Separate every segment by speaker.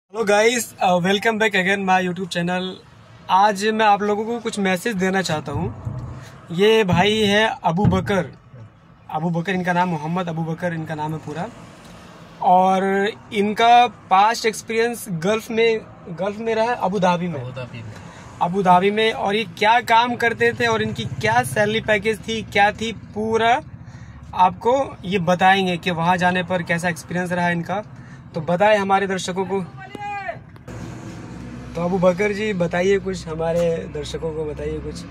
Speaker 1: Hello guys, welcome back again my YouTube channel. आज मैं आप लोगों को कुछ मैसेज देना चाहता हूँ। ये भाई है अबू बकर इनका नाम, मोहम्मद अबू बकर इनका नाम है पूरा। और इनका पास्ट एक्सपीरियंस गल्फ में रहा है, अबू धाबी में। और ये क्या काम करते थे और इनकी क्या सैलरी पैकेज थी, क्या थी, पूरा आपको ये बताएंगे कि वहाँ जाने पर कैसा एक्सपीरियंस रहा इनका। तो बताएं हमारे दर्शकों को। तो अबू बकर जी बताइए कुछ, हमारे दर्शकों को बताइए कुछ।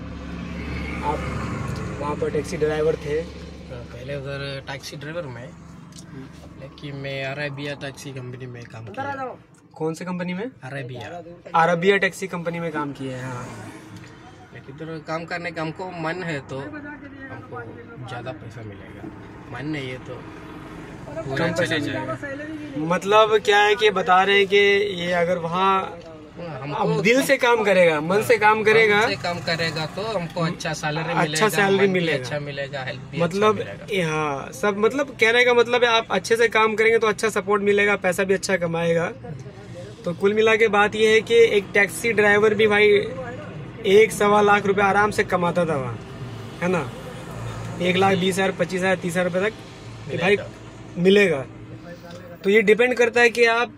Speaker 1: आप वहाँ पर टैक्सी ड्राइवर थे
Speaker 2: पहले, उधर टैक्सी ड्राइवर में, लेकिन मैं अरेबिया टैक्सी कंपनी में काम किया।
Speaker 1: कौन सी कंपनी में?
Speaker 2: अरेबिया
Speaker 1: टैक्सी कंपनी में काम किए हैं। हाँ,
Speaker 2: लेकिन उधर काम करने का हमको मन है तो हमको ज़्यादा पैसा मिलेगा, मन नहीं है तो
Speaker 1: कम पैसा मिलेगा। मतलब क्या है कि बता रहे हैं कि ये अगर वहाँ हम दिल से काम करेगा, मन से काम करेगा,
Speaker 2: तो हमको अच्छा सैलरी मिलेगा, अच्छा मिलेगा, हेल्प भी
Speaker 1: मतलब हाँ सब, मतलब कहने का मतलब है आप अच्छे से काम करेंगे तो अच्छा सपोर्ट मिलेगा, पैसा भी अच्छा कमाएगा। तो कुल मिला के बात ये है कि एक टैक्सी ड्राइवर भी भाई 1-1.25 लाख रुपए आराम से कमाता था वहाँ, है ना। 1,20,000, 25,000, 30,000 रुपए तक भाई मिलेगा। तो ये डिपेंड करता है कि आप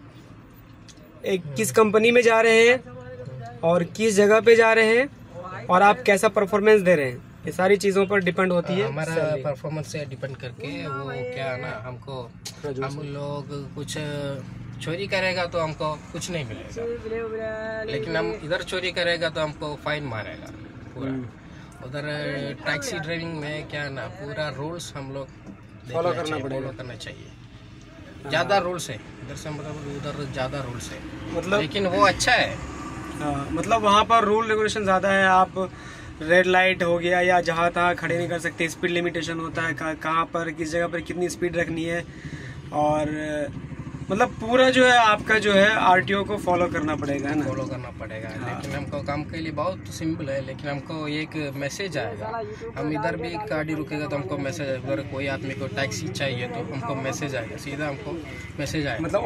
Speaker 1: किस कंपनी में जा रहे हैं और किस जगह पे जा रहे हैं और आप कैसा परफॉर्मेंस दे रहे हैं, ये सारी चीजों पर डिपेंड होती है।
Speaker 2: हमारा परफॉर्मेंस से डिपेंड करके वो क्या है ना, हमको हम लोग कुछ चोरी करेगा तो हमको कुछ नहीं मिलेगा, लेकिन हम इधर चोरी करेगा तो हमको फाइन मारेगा पूरा। उधर टैक्सी ड्राइविंग में क्या है ना, पूरा रूल्स हम लोग फॉलो करना चाहिए। ज्यादा रूल्स है इधर से, मतलब उधर ज्यादा रूल्स है, मतलब लेकिन वो अच्छा है।
Speaker 1: मतलब वहाँ पर रूल रेगुलेशन ज्यादा है। आप रेड लाइट हो गया या जहाँ तहाँ खड़े नहीं कर सकते, स्पीड लिमिटेशन होता है, कहाँ पर किस जगह पर कितनी स्पीड रखनी है, और मतलब पूरा जो है आपका जो है आरटीओ को फॉलो करना पड़ेगा, है ना।
Speaker 2: फॉलो करना पड़ेगा। हाँ। लेकिन हमको काम के लिए बहुत सिंपल है, लेकिन हमको एक मैसेज आएगा। हम इधर भी गाड़ी रुकेगा तो हमको मैसेज, अगर कोई आदमी को टैक्सी चाहिए तो हमको मैसेज आएगा, सीधा हमको मैसेज आएगा। मतलब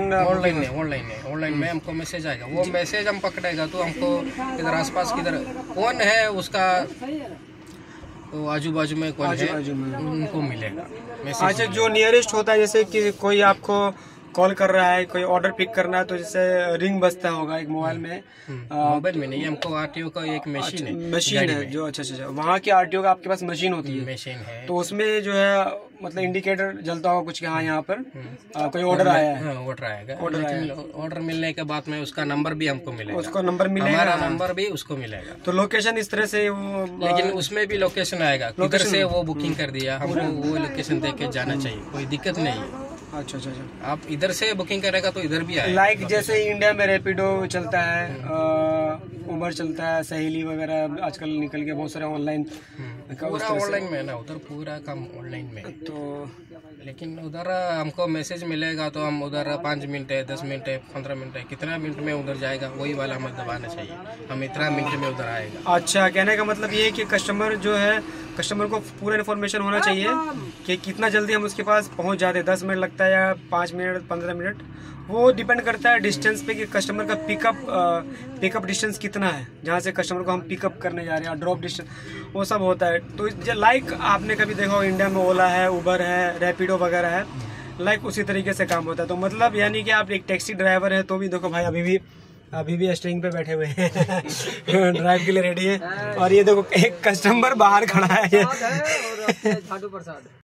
Speaker 2: ऑनलाइन में हमको मैसेज आएगा। वो मैसेज हम पकड़ेगा तो हमको इधर आसपास किधर कौन है उसका, तो आजू बाजू में कौन है उनको मिलेगा मैसेज।
Speaker 1: अच्छा, जो नियरेस्ट होता है, जैसे कि कोई आपको कॉल कर रहा है, कोई ऑर्डर पिक करना है, तो जैसे रिंग बजता होगा एक मोबाइल में।
Speaker 2: मोबाइल में नहीं, हमको आरटीओ का एक मशीन
Speaker 1: है जो अच्छा वहाँ की आरटीओ का आपके पास मशीन होती है।
Speaker 2: मशीन है,
Speaker 1: तो उसमें जो है मतलब इंडिकेटर जलता होगा कुछ कि हाँ यहाँ पर कोई ऑर्डर आया है।
Speaker 2: ऑर्डर आएगा। ऑर्डर मिलने के बाद में उसका नंबर भी हमको मिलेगा,
Speaker 1: उसको नंबर मिलेगा,
Speaker 2: हमारा नंबर भी उसको मिलेगा।
Speaker 1: तो लोकेशन इस तरह से वो,
Speaker 2: लेकिन उसमें भी लोकेशन आएगा, किधर से वो बुकिंग कर दिया, हमको वो लोकेशन देख के जाना चाहिए, कोई दिक्कत नहीं है।
Speaker 1: अच्छा,
Speaker 2: आप इधर से बुकिंग करेगा तो इधर भी आएगा।
Speaker 1: लाइक जैसे इंडिया में रैपिडो चलता है, उबर चलता है, सहेली वगैरह आजकल निकल के बहुत सारे ऑनलाइन,
Speaker 2: पूरा ऑनलाइन में है ना, उधर पूरा काम ऑनलाइन में। तो लेकिन उधर हमको मैसेज मिलेगा तो हम उधर 5 मिनट है, 10 मिनट है, 15 मिनट है, कितना मिनट में उधर जाएगा वही वाला हमें दबाना चाहिए, हम इतना मिनट में उधर आएगा।
Speaker 1: अच्छा, कहने का मतलब ये है कि कस्टमर जो है, कस्टमर को पूरा इन्फॉर्मेशन होना चाहिए कि कितना जल्दी हम उसके पास पहुंच जाते हैं। 10 मिनट लगता है या 5 मिनट, 15 मिनट, वो डिपेंड करता है डिस्टेंस पे कि कस्टमर का पिकअप डिस्टेंस कितना है, जहाँ से कस्टमर को हम पिकअप करने जा रहे हैं, ड्रॉप डिस्टेंस, वो सब होता है। तो लाइक आपने कभी देखा हो इंडिया में ओला है, उबर है, रैपिडो वगैरह है, लाइक उसी तरीके से काम होता है। तो मतलब यानी कि आप एक टैक्सी ड्राइवर है तो भी देखो भाई अभी भी स्टीयरिंग पे बैठे हुए हैं ड्राइव के लिए रेडी है। और ये देखो एक कस्टमर बाहर खड़ा है।